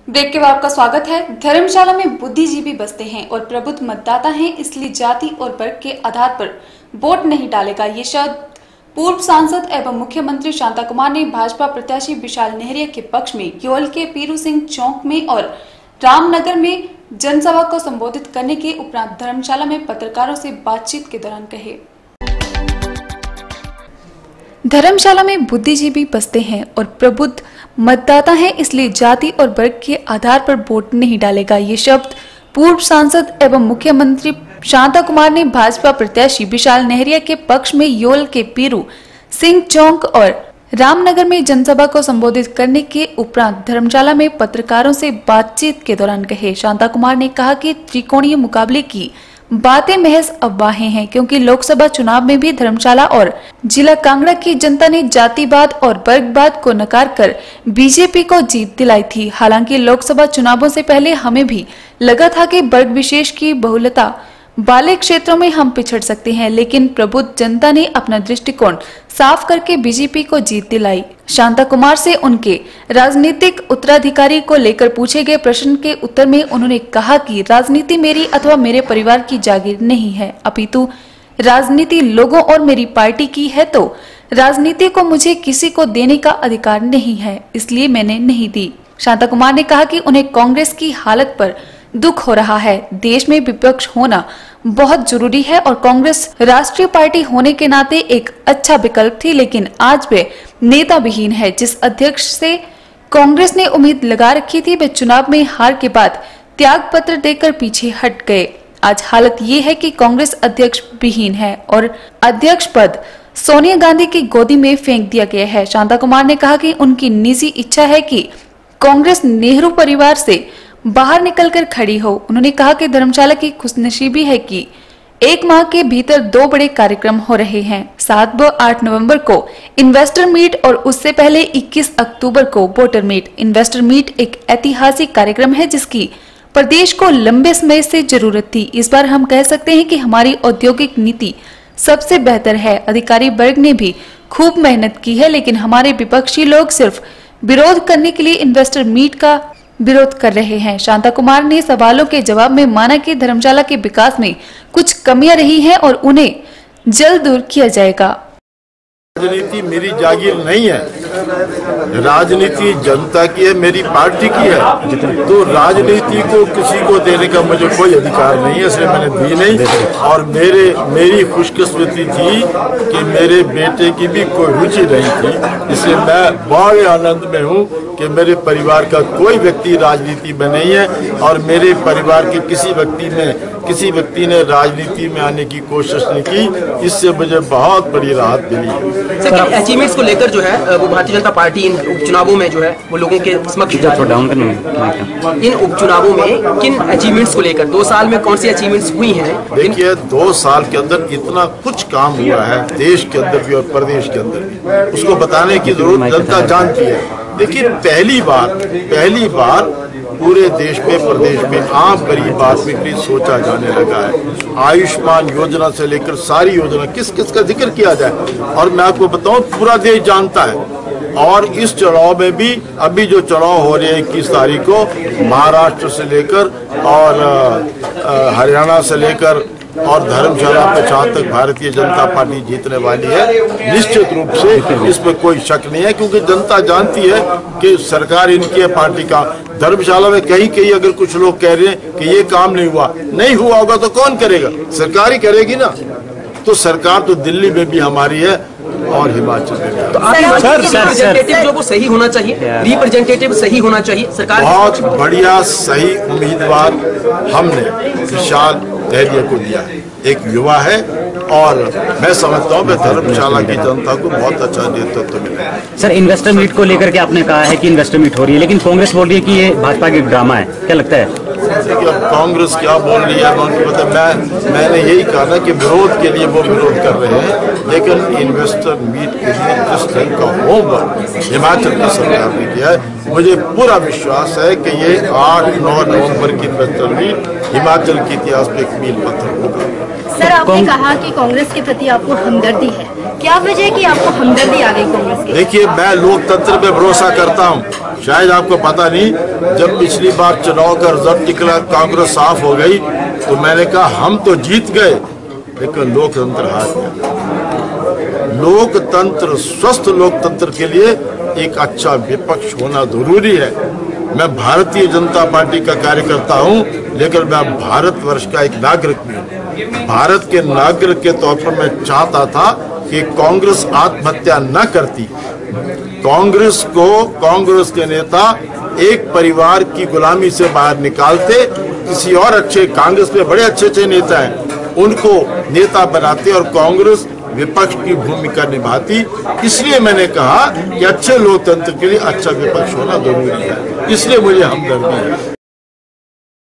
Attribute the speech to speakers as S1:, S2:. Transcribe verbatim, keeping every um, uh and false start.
S1: Break के बाद आपका स्वागत है। धर्मशाला में बुद्धिजीवी बसते हैं और प्रबुद्ध मतदाता हैं, इसलिए जाति और वर्ग के आधार पर वोट नहीं डालेगा। ये शब्द पूर्व सांसद एवं मुख्यमंत्री शांता कुमार ने भाजपा प्रत्याशी विशाल नेहरिया के पक्ष में योल के पीरू सिंह चौक में और रामनगर में जनसभा को संबोधित करने के उपरांत धर्मशाला में पत्रकारों से बातचीत के दौरान कहे। धर्मशाला में बुद्धिजीवी बसते हैं और प्रबुद्ध मतदाता हैं, इसलिए जाति और वर्ग के आधार पर वोट नहीं डालेगा। ये शब्द पूर्व सांसद एवं मुख्यमंत्री शांता कुमार ने भाजपा प्रत्याशी विशाल नेहरिया के पक्ष में योल के पीरू सिंह चौक और रामनगर में जनसभा को संबोधित करने के उपरांत धर्मशाला में पत्रकारों से बातचीत के दौरान कहे। शांता कुमार ने कहा कि त्रिकोणीय मुकाबले की बातें महज अफवाहें हैं, क्योंकि लोकसभा चुनाव में भी धर्मशाला और जिला कांगड़ा की जनता ने जातिवाद और वर्गवाद को नकार कर बीजेपी को जीत दिलाई थी। हालांकि लोकसभा चुनावों से पहले हमें भी लगा था कि वर्ग विशेष की बहुलता वाले क्षेत्रों में हम पिछड़ सकते हैं, लेकिन प्रबुद्ध जनता ने अपना दृष्टिकोण साफ करके बीजेपी को जीत दिलाई। शांता कुमार से उनके राजनीतिक उत्तराधिकारी को लेकर पूछे गए प्रश्न के उत्तर में उन्होंने कहा कि राजनीति मेरी अथवा मेरे परिवार की जागीर नहीं है, अपितु राजनीति लोगों और मेरी पार्टी की है, तो राजनीति को मुझे किसी को देने का अधिकार नहीं है, इसलिए मैंने नहीं दी। शांता कुमार ने कहा कि उन्हें कांग्रेस की हालत पर दुख हो रहा है। देश में विपक्ष होना बहुत जरूरी है और कांग्रेस राष्ट्रीय पार्टी होने के नाते एक अच्छा विकल्प थी, लेकिन आज वे नेता विहीन है। जिस अध्यक्ष से कांग्रेस ने उम्मीद लगा रखी थी, वे चुनाव में हार के बाद त्याग पत्र देकर पीछे हट गए। आज हालत ये है कि कांग्रेस अध्यक्ष विहीन है और अध्यक्ष पद सोनिया गांधी की गोदी में फेंक दिया गया है। शांता कुमार ने कहा कि उनकी निजी इच्छा है कि कांग्रेस नेहरू परिवार से बाहर निकलकर खड़ी हो। उन्होंने कहा कि धर्मशाला की खुशनसीबी है कि एक माह के भीतर दो बड़े कार्यक्रम हो रहे हैं। सात व आठ नवंबर को इन्वेस्टर मीट और उससे पहले इक्कीस अक्टूबर को वोटर मीट। इन्वेस्टर मीट एक ऐतिहासिक कार्यक्रम है जिसकी प्रदेश को लंबे समय से जरूरत थी। इस बार हम कह सकते हैं कि हमारी औद्योगिक नीति सबसे बेहतर है। अधिकारी वर्ग ने भी खूब मेहनत की है, लेकिन हमारे विपक्षी लोग सिर्फ विरोध करने के लिए इन्वेस्टर मीट का विरोध कर रहे हैं। शांता कुमार ने सवालों के जवाब में माना कि धर्मशाला के विकास में कुछ कमियां रही हैं और उन्हें जल्द दूर किया जाएगा।
S2: राजनीति मेरी जागीर नहीं है, राजनीति जनता की है, मेरी पार्टी की है, तो राजनीति को किसी को देने का मुझे कोई अधिकार नहीं है, इसलिए मैंने दी नहीं। और मेरे मेरी खुशकिस्मती थी कि मेरे बेटे की भी कोई रुचि नहीं थी, इसलिए मैं बड़े आनंद में हूँ कि मेरे परिवार का कोई व्यक्ति राजनीति में नहीं है और मेरे परिवार के किसी व्यक्ति में किसी व्यक्ति ने राजनीति में आने की कोशिश नहीं की। इससे मुझे बहुत बड़ी राहत मिली।
S3: सर, अचीवमेंट्स को लेकर जो है वो भारतीय जनता पार्टी इन उपचुनावों में जो है वो लोगों के समक्ष इन उपचुनावों में किन अचीवमेंट्स को लेकर दो साल में कौन सी अचीवमेंट्स हुई हैं?
S2: देखिए, दो साल के अंदर इतना कुछ काम हुआ है देश के अंदर भी और प्रदेश के अंदर भी, उसको बताने की जरूरत जनता जानती है। देखिए, पहली बार पहली बार पूरे देश में प्रदेश में आम गरीब आदमी के लिए सोचा जाने लगा है। आयुष्मान योजना से लेकर सारी योजना किस किस का जिक्र किया जाए, और मैं आपको बताऊं पूरा देश जानता है। और इस चुनाव में भी अभी जो चुनाव हो रहे हैं इक्कीस तारीख को, महाराष्ट्र से लेकर और हरियाणा से लेकर और धर्मशाला में जहाँ तक भारतीय जनता पार्टी जीतने वाली है, निश्चित रूप से इसमें कोई शक नहीं है, क्योंकि जनता जानती है कि सरकार इनकी है पार्टी का। धर्मशाला में कहीं कहीं अगर कुछ लोग कह रहे हैं कि ये काम नहीं हुआ, नहीं हुआ होगा तो कौन करेगा? सरकार ही करेगी ना। तो सरकार तो दिल्ली में भी हमारी है और हिमाचल में भी।
S3: तो रिप्रेजेंटेटिव जो वो सही होना चाहिए, रिप्रेजेंटेटिव सही होना चाहिए सरकार।
S2: बहुत बढ़िया सही उम्मीदवार हमने विशाल नेहरिया को दिया है, एक युवा है और मैं समझता हूँ धर्मशाला की जनता को बहुत अच्छा नेतृत्व मिला।
S4: सर, इन्वेस्टर मीट को लेकर के आपने कहा है कि इन्वेस्टर मीट हो रही है, लेकिन कांग्रेस बोल रही है कि ये भाजपा की ड्रामा है, क्या लगता है?
S2: देखिए, अब कांग्रेस क्या बोल रही है उनको पता। मैं मैंने यही कहा ना कि विरोध के लिए वो विरोध कर रहे हैं, लेकिन इन्वेस्टर मीट के लिए जिस ढंग का होमवर्क हिमाचल की सरकार ने किया है मुझे पूरा विश्वास है कि ये आठ नौ नवंबर की इन्वेस्टर मीट हिमाचल के इतिहास में एक मील पत्थर होगा।
S5: सर, आपने कहा कि कांग्रेस के प्रति आपको हमदर्दी है, क्या वजह है कि आपको हमदर्दी आ गई कांग्रेस की?
S2: देखिए, मैं लोकतंत्र पे भरोसा करता हूँ। शायद आपको पता नहीं, जब पिछली बार चुनाव का रिजल्ट निकला, कांग्रेस साफ हो गई, तो मैंने कहा हम तो जीत गए लेकिन लोकतंत्र हार गया। लोकतंत्र, स्वस्थ लोकतंत्र के लिए एक अच्छा विपक्ष होना जरूरी है। मैं भारतीय जनता पार्टी का कार्यकर्ता हूं, लेकिन मैं भारतवर्ष का एक नागरिक भी हूं। भारत के नागरिक के तौर पर मैं चाहता था कि कांग्रेस आत्महत्या न करती। कांग्रेस को, कांग्रेस के नेता एक परिवार की गुलामी से बाहर निकालते, किसी और अच्छे, कांग्रेस में बड़े अच्छे अच्छे नेता हैं, उनको नेता बनाते और कांग्रेस विपक्ष की भूमिका निभाती। इसलिए मैंने कहा कि अच्छे लोकतंत्र के लिए अच्छा विपक्ष होना जरूरी है, इसलिए मुझे हमदर्दी है।